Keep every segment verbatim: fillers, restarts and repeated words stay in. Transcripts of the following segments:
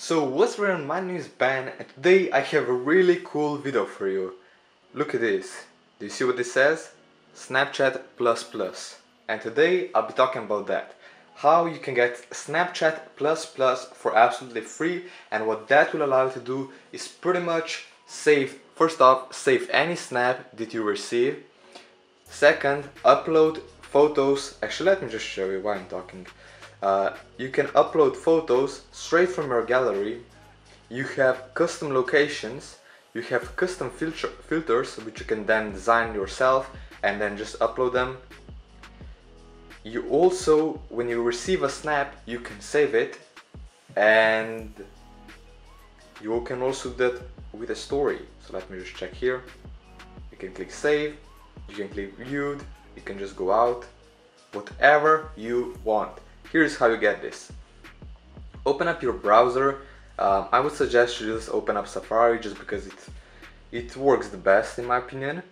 So what's going on, my name is Ben and today I have a really cool video for you. Look at this. Do you see what this says? Snapchat plus plus. And today I'll be talking about that. How you can get Snapchat plus plus for absolutely free, and what that will allow you to do is pretty much save, first off, save any snap that you receive. Second, upload photos. Actually, let me just show you why I'm talking. Uh, you can upload photos straight from your gallery. You have custom locations. You have custom filter filters which you can then design yourself and then just upload them. You also, when you receive a snap, you can save it, and you can also do that with a story. So let me just check here. You can click save, you can click viewed, you can just go out, whatever you want. Here's how you get this. Open up your browser. Um, I would suggest you just open up Safari just because it, it works the best in my opinion.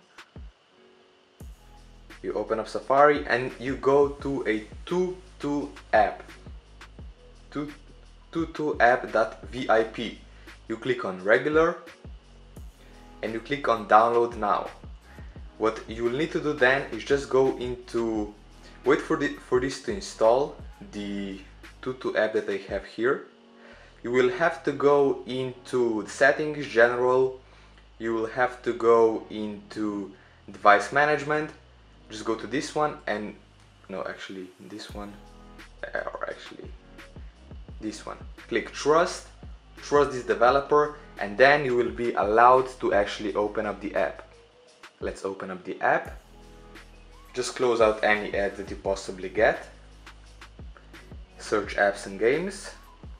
You open up Safari and you go to a two two app. two two app dot V I P. You click on regular and you click on download now. What you will need to do then is just go into, wait for, the, for this to install, the two two app that I have here. You will have to go into settings, general. You will have to go into device management. Just go to this one and, no actually this one, or actually this one. Click trust, trust this developer, and then you will be allowed to actually open up the app. Let's open up the app. Just close out any ads that you possibly get. Search apps and games.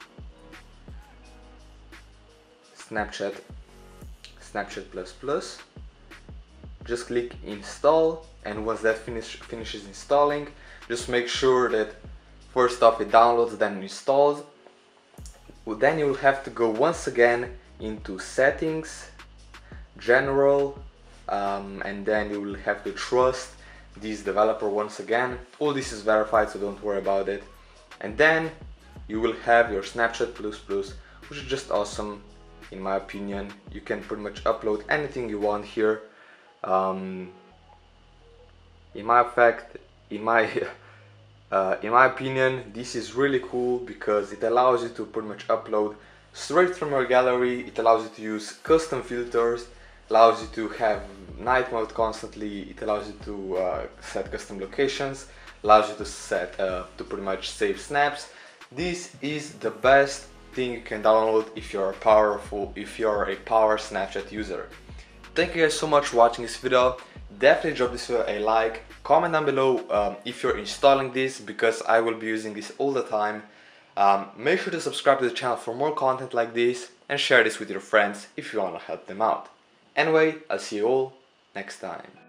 Snapchat, Snapchat plus plus. Just click install, and once that finish, finishes installing, just make sure that first off it downloads, then installs. Well, then you'll have to go once again into settings, general, um, and then you will have to trust this developer once again. All this is verified, so don't worry about it. And then you will have your Snapchat plus plus, which is just awesome in my opinion. You can pretty much upload anything you want here. Um, in my fact, in my uh, in my opinion, this is really cool because it allows you to pretty much upload straight from your gallery. It allows you to use custom filters, allows you to have night mode constantly. It allows you to uh, set custom locations, allows you to set uh, to pretty much save snaps. This is the best thing you can download if you're a powerful, if you're a power Snapchat user. Thank you guys so much for watching this video. Definitely drop this video a like, comment down below um, if you're installing this, because I will be using this all the time. Um, make sure to subscribe to the channel for more content like this, and share this with your friends if you want to help them out. Anyway, I'll see you all next time.